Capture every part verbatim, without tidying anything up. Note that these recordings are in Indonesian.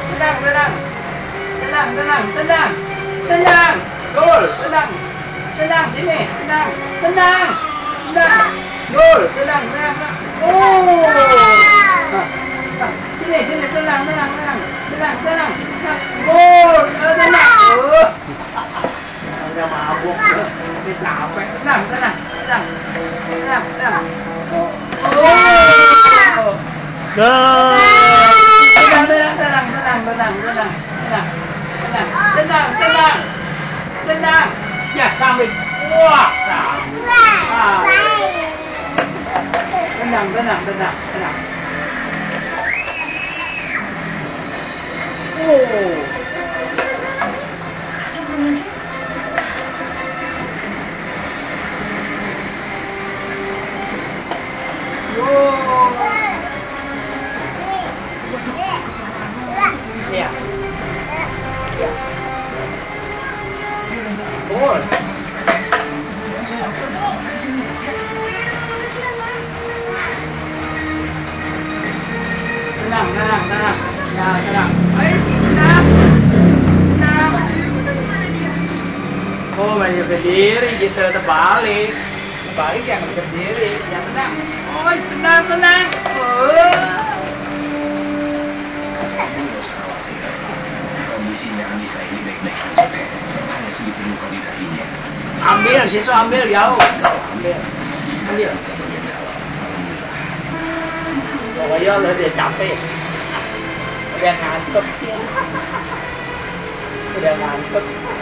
tenang, tenang, tenang, tenang, tenang, tenang, gol, tenang, tenang, sini, tenang, tenang, tenang, gol, tenang, tenang, tenang, oh, nah, sini, sini, tenang, tenang, tenang, tenang, tenang, gol, tenang, oh, udah mabuk, udah capek, tenang, tenang, tenang, tenang, tenang, oh, Gol. tenang, tenang, tenang, tenang, tenang, tenang, tenang, tenang, tenang, tenang, tenang, ya sampai, wah, ah, tenang, tenang, tenang, tenang, oh, ya, ya, gol. Tenang, tenang, tenang, tenang, tenang, ayo, tenang, tenang. Oh, banyak berdiri gitu, terbalik, terbalik yang berdiri, ya tenang. Oh, tenang, tenang. Oh. Kondisinya Anissa ini baik-baik saja, Teh. Hanya sedikit luka di dahinya. Ambil situ, ambil jauh, ambil, ambil. Pokoknya lo dia capek, udah ngantuk, udah ngantuk.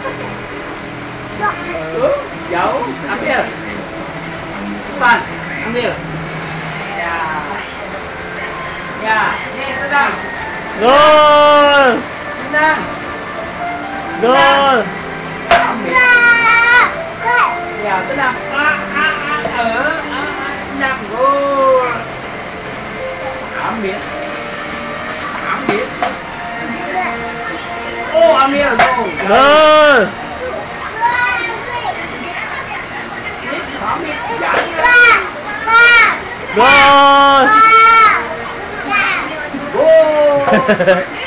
Uh, jauh, ambil, cepat, ambil. Ya, ya, nih tenang, Gol. tenang, Gol. ambil. Ya, tenang, ah, ah, ah, eh, ah, tenang, gol. Ambil, ambil. Oh, ambil, gol. Gol. Ambil, jangan. Gol. Gol.